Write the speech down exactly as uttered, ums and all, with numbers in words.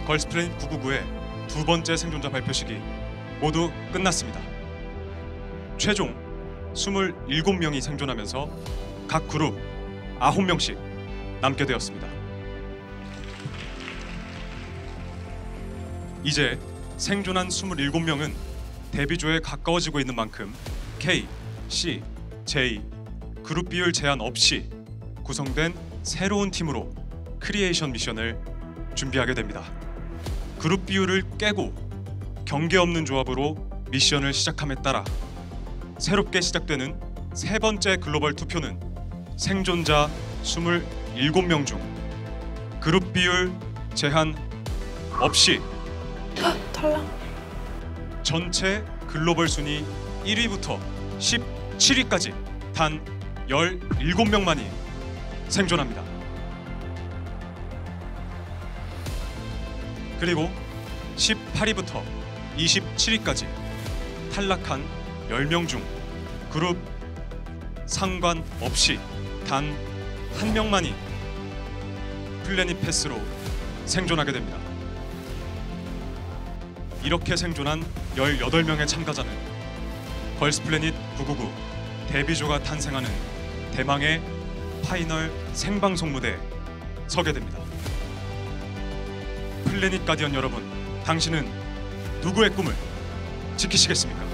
걸스플래닛 구구구의 두 번째 생존자 발표식이 모두 끝났습니다. 최종 이십칠 명이 생존하면서 각 그룹 아홉 명씩 남게 되었습니다. 이제 생존한 이십칠 명은 데뷔조에 가까워지고 있는 만큼 K, C, J 그룹 비율 제한 없이 구성된 새로운 팀으로 크리에이션 미션을 준비하게 됩니다. 그룹 비율을 깨고 경계 없는 조합으로 미션을 시작함에 따라 새롭게 시작되는 세 번째 글로벌 투표는 생존자 이십칠 명 중 그룹 비율 제한 없이 탈락. 전체 글로벌 순위 일 위부터 십칠 위까지 단 십칠 명만이 생존합니다. 그리고 십팔 위부터 이십칠 위까지 탈락한 십 명 중 그룹 상관없이 단 한 명만이 플래닛 패스로 생존하게 됩니다. 이렇게 생존한 십팔 명의 참가자는 걸스플래닛 구구구 데뷔조가 탄생하는 대망의 파이널 생방송 무대에 서게 됩니다. 플래닛 가디언 여러분, 당신은 누구의 꿈을 지키시겠습니까?